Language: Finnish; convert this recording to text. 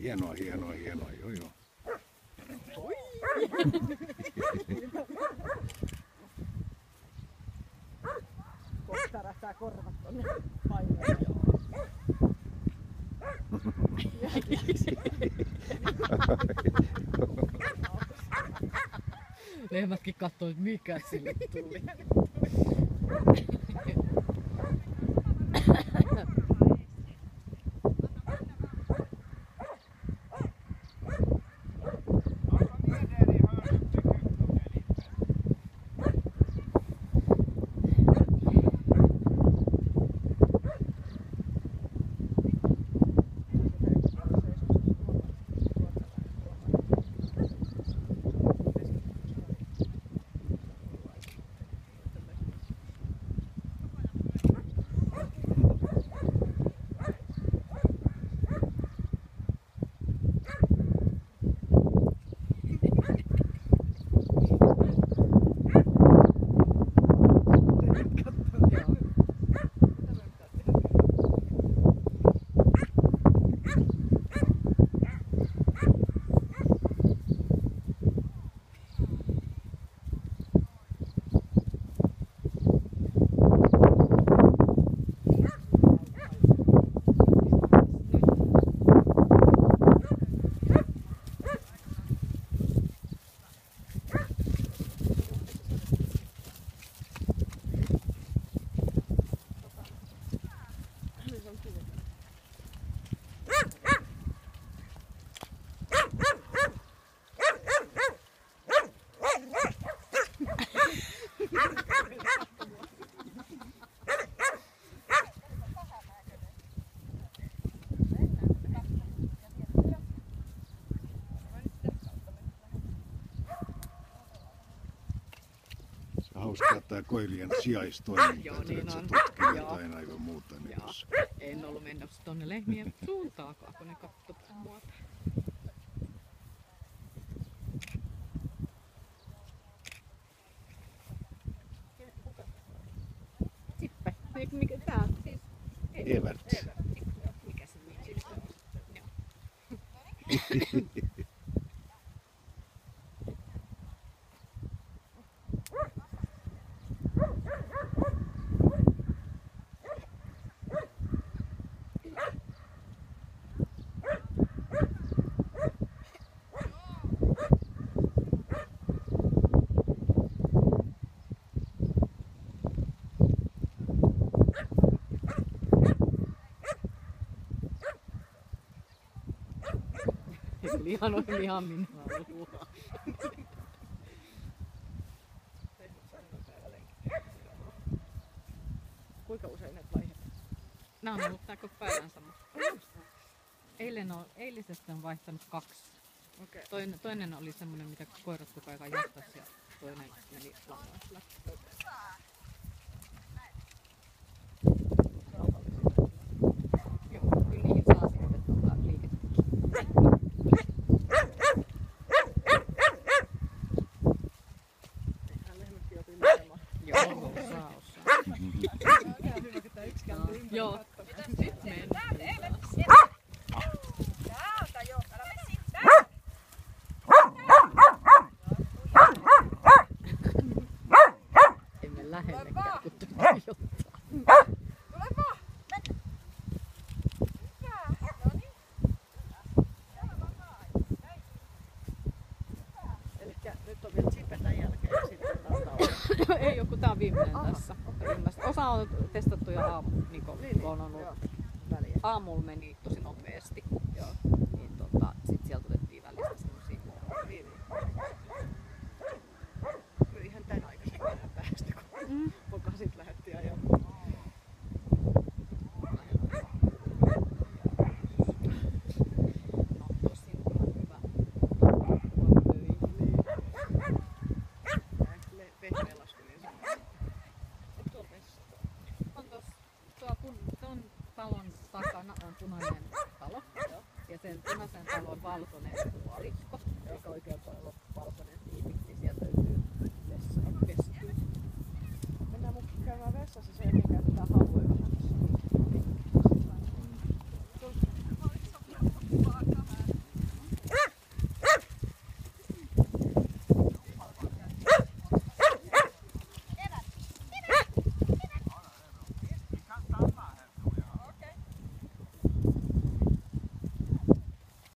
hienoa, joo joo. Kohta tärähtää korvat tonne painoon. Lehmätkin katsoo, että mikä sille tuli. Hauskaa tää koirien sijaistoiminta, Joo, että niin sä on. tutkii Joo. jotain aivan muuta. Niin Joo. tossa. En ollut menossa tonne lehmien suuntaakaan, kun ne katsoi mua. Sippä. Mikä tää on? Siis Evert. Mikä se nimi on? Joo. Lihan on ihan minä haluaa. Kuinka usein näitä vaihdetaan? Nää on ollut tää koko päivänsä, mutta eilisestä on vaihtanut 2. Okei. Toinen oli semmonen, mitä koirat koko ajan jahtas ja toinen meni langoilla. Joo, kyllä niihin saa sitten liikettä. Eihän lehmätkin opii lukemaan. Joo, osaa. Ihan hyvä, kun tää yksi kääntyy ympäri. Joo, nyt mennään. Täältä jo, älä mene siitä. Emme lähellekään, kun tuota jotain. Tule vaan, mennä. Hyvä, no niin. Siellä vakaa. Elikkä nyt on vielä Chipe tän jälkeen ja sitten taas tauko. Ei oo, kun tää on viimeinen tässä. Osa on testattu jo aamulla, niin kun on ollut. Joo, väliä. Aamulla meni tosi nopeasti. Joo. Niin sit sieltä otettiin välistä semmosia. Niin. Kyllä ihan tän aikaisin vähän päästä, kun pokasit lähetti ajamaan. No tosi ihan hyvä. Töihin. Vehmeen laskelin sen. Tuo vessa. On ton talon takana on punainen talo. Ja sen punaisen talon valkoinen puolikko. Eikä oikein paljon valkoinen.